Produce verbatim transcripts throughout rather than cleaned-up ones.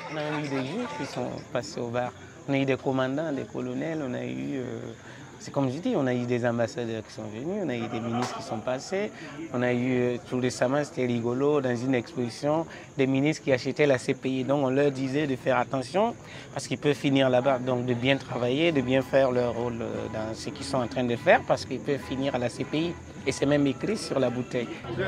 On a même eu des juifs qui sont passés au bar. On a eu des commandants, des colonels, on a eu... Euh, c'est comme je dis, on a eu des ambassadeurs qui sont venus, on a eu des ministres qui sont passés, on a eu, euh, tout récemment, c'était rigolo, dans une exposition, des ministres qui achetaient la C P I. Donc on leur disait de faire attention, parce qu'ils peuvent finir là-bas, donc de bien travailler, de bien faire leur rôle dans ce qu'ils sont en train de faire, parce qu'ils peuvent finir à la C P I. Et c'est même écrit sur la bouteille.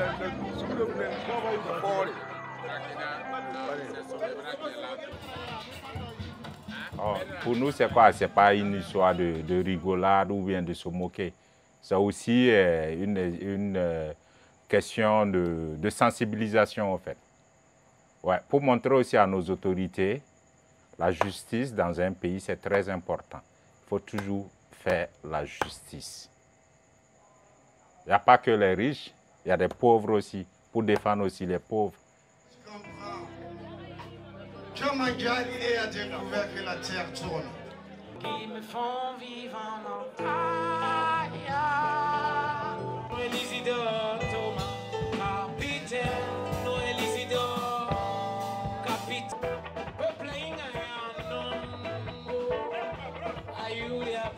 Oh, pour nous, c'est quoi? C'est pas une histoire de, de rigolade ou bien de se moquer. C'est aussi euh, une, une euh, question de, de sensibilisation, en fait. Ouais, pour montrer aussi à nos autorités, la justice dans un pays, c'est très important. Il faut toujours faire la justice. Il n'y a pas que les riches, il y a des pauvres aussi, pour défendre aussi les pauvres. Mangiare a découvert que la terre tourne. Qui me font vivre en Ontario. Noël Isidore, Thomas, capitaine. Noël Isidore, capitaine. We're playing a Are you there?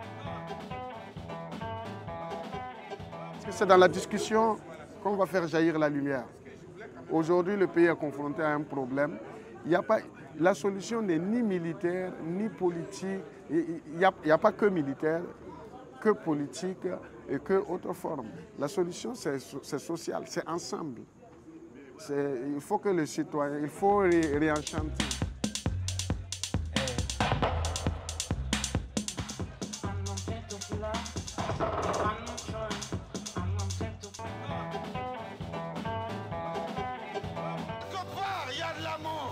C'est dans la discussion qu'on va faire jaillir la lumière. Aujourd'hui, le pays est confronté à un problème. Il y a pas, la solution n'est ni militaire, ni politique. Il n'y a, il y a pas que militaire, que politique et que autre forme. La solution, c'est social, c'est ensemble. Il faut que les citoyens, il faut ré, réenchanter. Il y a de l'amour.